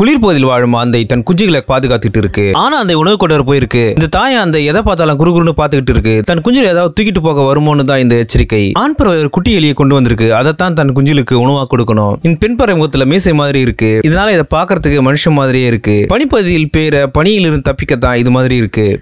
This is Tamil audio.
குளிர்பகுதியில் வாழும் ஆந்தை தன் குஞ்சுகளை பாதுகாத்துட்டு இருக்கு. ஆனா அந்த உணவு கொண்டு போயிருக்கு. இந்த தாய் அந்த எதை பார்த்தாலும் குறுகுறுன்னு பாத்துக்கிட்டு இருக்கு. தன் குஞ்சுகளை ஏதாவது தூக்கிட்டு போக வருமோன்னு தான் இந்த எச்சரிக்கை. ஆண் பறவை ஒரு குட்டி எலியை கொண்டு வந்திருக்கு. அதைத்தான் தன் குஞ்சுகளுக்கு உணவா கொடுக்கணும். இந்த பெண் பறவை முகத்துல மீசை மாதிரி இருக்கு. இதனால இதை பாக்குறதுக்கு மனுஷன் மாதிரியே இருக்கு. பனிப்பகுதியில் பெய்ற பனியிலிருந்து தப்பிக்கத்தான் இது மாதிரி இருக்கு.